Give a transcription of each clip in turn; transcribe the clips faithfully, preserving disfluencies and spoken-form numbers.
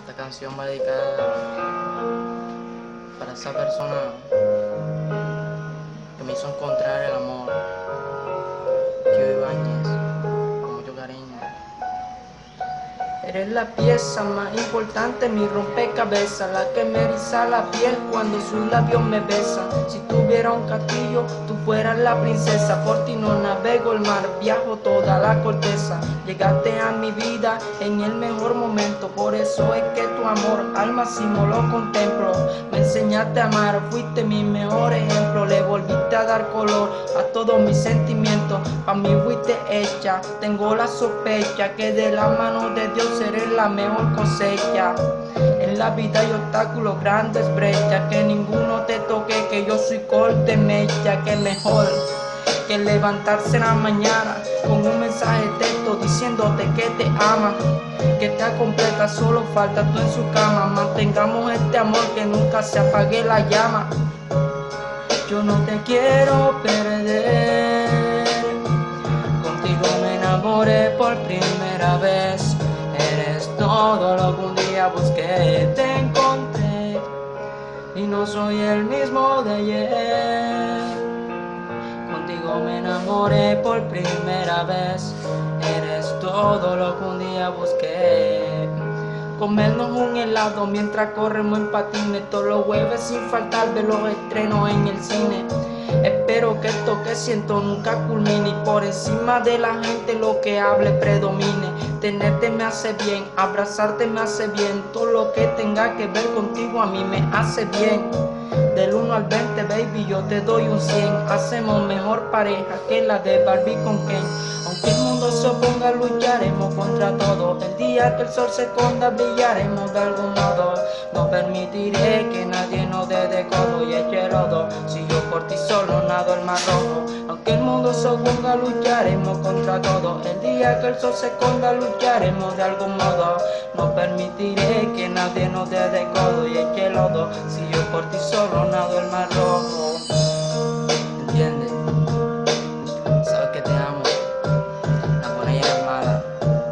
Esta canción va dedicada para esa persona que me hizo encontrar el amor. Tío Ibáñez, con mucho cariño. Eres la pieza más importante, mi rompecabezas, la que me eriza la piel cuando sus labios me besan. Si tuviera un castillo, tú fueras la princesa. Por ti no navego el mar, viajo toda la corteza. Llegaste a mi vida en el mejor momento, por eso es que tu amor al máximo lo contemplo. Me enseñaste a amar, fuiste mi mejor ejemplo. Le volviste a dar color a todos mis sentimientos. Pa' mí fuiste hecha, tengo la sospecha que de la mano de Dios seré la mejor cosecha. En la vida hay obstáculos, grandes brechas, que ninguno te toque, que yo soy corte mecha. Que mejor que levantarse en la mañana con un mensaje de texto diciéndote que te ama, que está completa, solo falta tú en su cama. Mantengamos este amor, que nunca se apague la llama. Yo no te quiero perder, contigo me enamoré por primera vez. Eres todo lo que un día busqué, te encontré, y no soy el mismo de ayer. Contigo me enamoré por primera vez. Eres todo lo que un día busqué. Comernos un helado mientras corremos en patines, todos los jueves sin faltar ver los estrenos en el cine. Espero que esto que siento nunca culmine, y por encima de la gente lo que hable predomine. Tenerte me hace bien, abrazarte me hace bien, todo lo que tenga que ver contigo a mí me hace bien. Del uno al veinte, baby, yo te doy un cien. Hacemos mejor pareja que la de Barbie con Ken. Aunque el mundo se oponga, lucharemos contra todo. El día que el sol se esconda, brillaremos de algún modo. No permitiré que nadie nos dé de codo y eche lodo. Si yo por ti solo nado el mar rojo. Aunque el mundo se oponga, lucharemos contra todo. El día que el sol se esconda, lucharemos de algún modo. No permitiré que nadie nos dé de codo y eche lodo. Si yo por ti solo nado el mar rojo. ¿Entiendes? Sabes que te amo, la buena y la mala.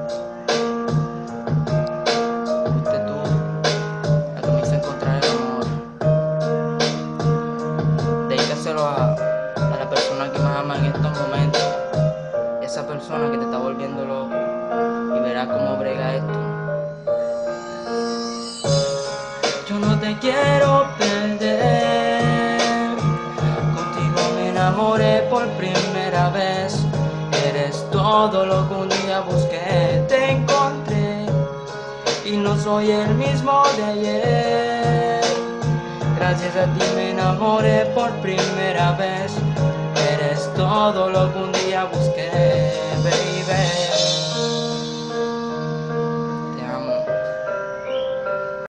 Fuiste tú la que me hizo encontrar el amor. Dedícaselo a, a la persona que más ama en estos momentos. Esa persona que te está volviendo loco, y verás cómo brega esto. Yo no te quiero perder, contigo me enamoré por primera vez. Eres todo lo que un día busqué, te encontré, y no soy el mismo de ayer. Gracias a ti me enamoré por primera vez. Eres todo lo que un